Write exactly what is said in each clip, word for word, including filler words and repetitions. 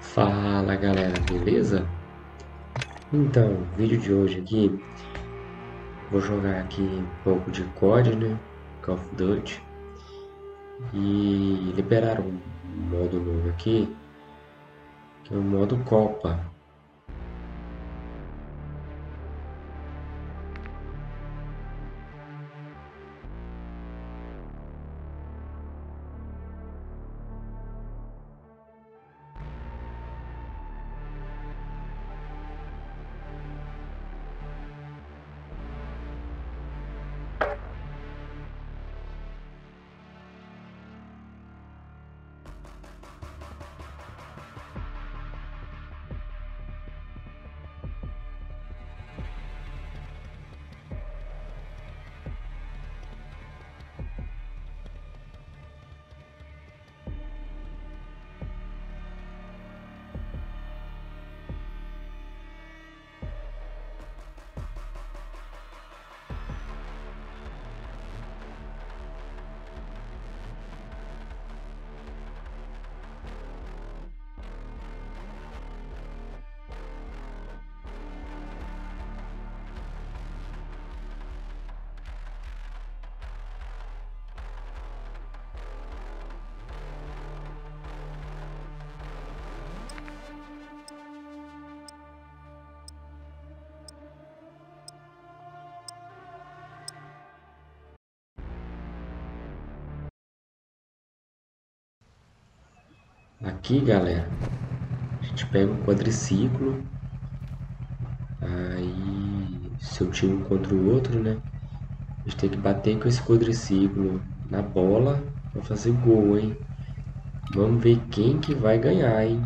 Fala galera, beleza? Então, o vídeo de hoje aqui, vou jogar aqui um pouco de C O D, né? Call of Duty. E liberaram um modo novo aqui, que é o modo Copa. Aqui, galera, a gente pega um quadriciclo, aí seu time contra o outro, né? A gente tem que bater com esse quadriciclo na bola pra fazer gol, hein? Vamos ver quem que vai ganhar, hein?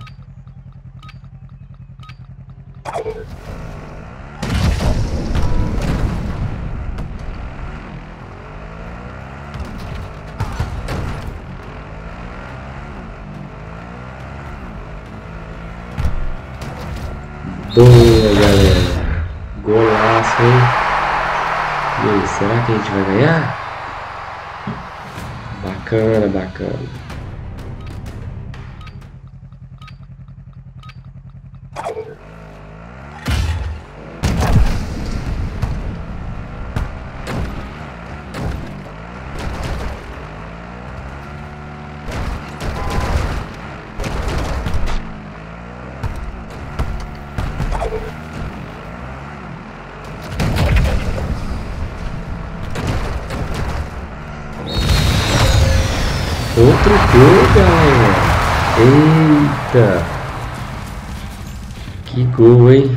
Boa, galera! Golaço, hein? E aí, será que a gente vai ganhar? Bacana, bacana. Outro gol, galera! Eita! Que gol, hein?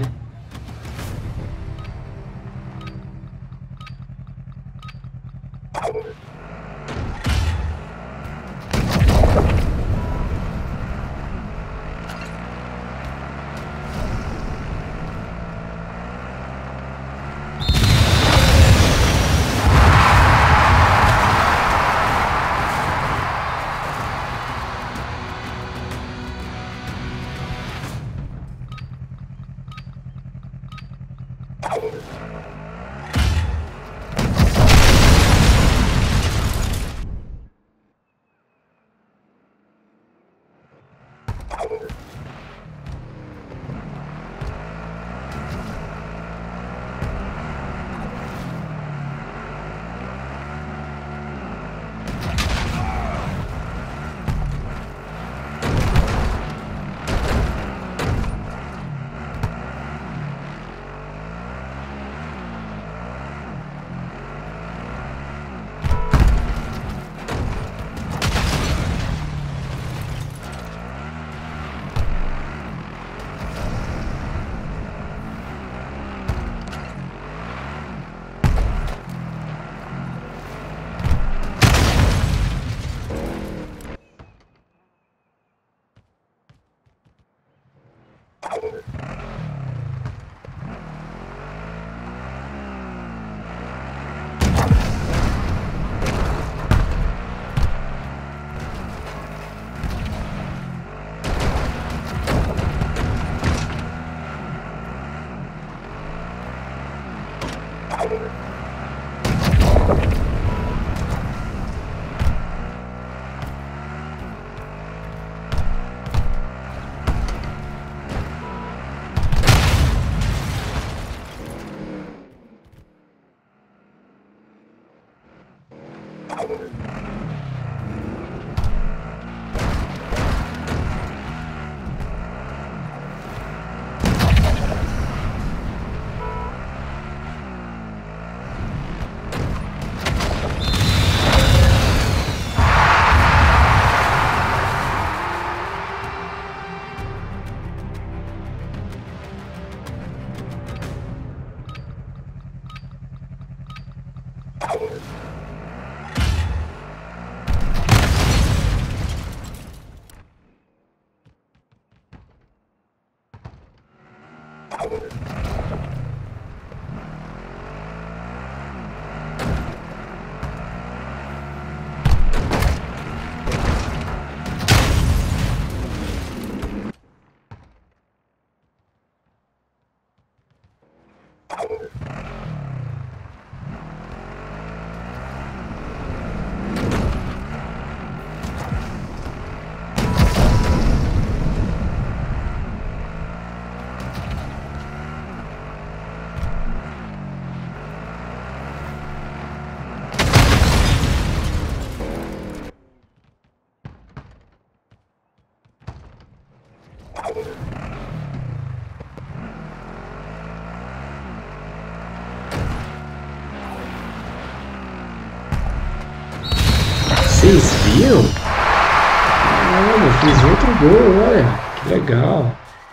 Vocês viram? Caramba, fiz outro gol, olha, que legal.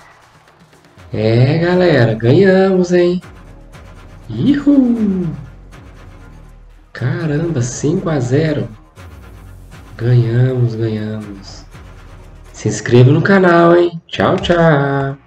É, galera, ganhamos, hein? Ihu! Caramba, cinco a zero. Ganhamos, ganhamos. Se inscreva no canal, hein? Tchau, tchau.